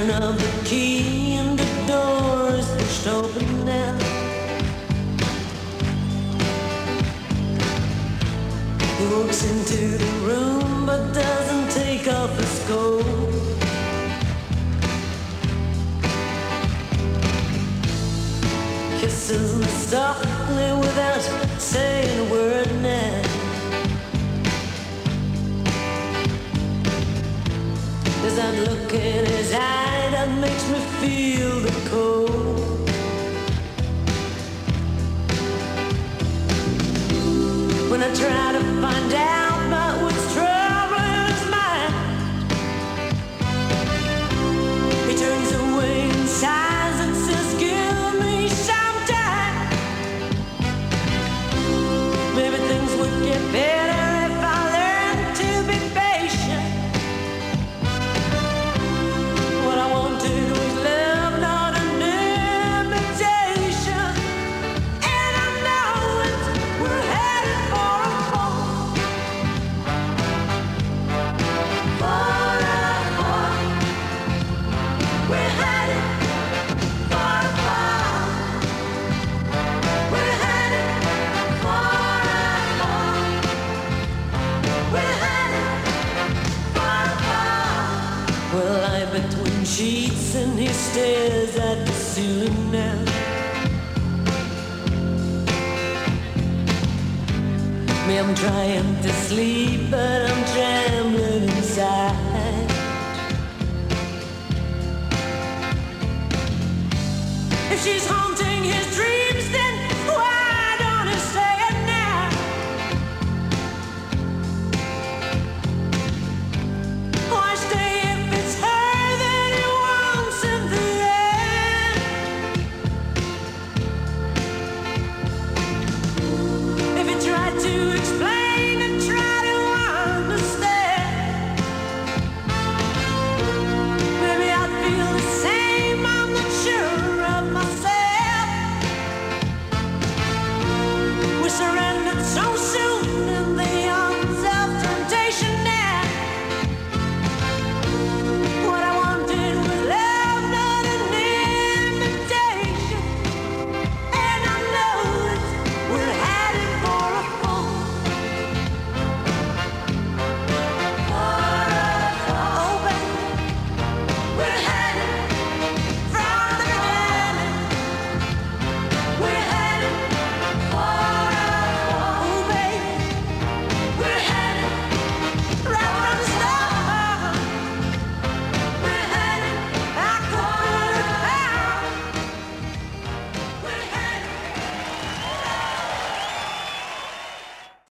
turn of the key and the door is pushed open now. He walks into the room but doesn't take off his coat. Kisses me softly without saying a word now. There's that look in his eye that makes me feel the cold. When I try to find out about what's troubling his mind, he turns away and sighs and says, give me some time. Maybe things would get better if I learned to be patient. What I want to do is live, not an imitation. And I know it, we're headed for a fall. For a fall. We're headed for a fall. We're headed for a fall. We're headed for a fall. We're lying between sheets and he stares at the ceiling now. Me, I'm trying to sleep, but I'm trembling inside.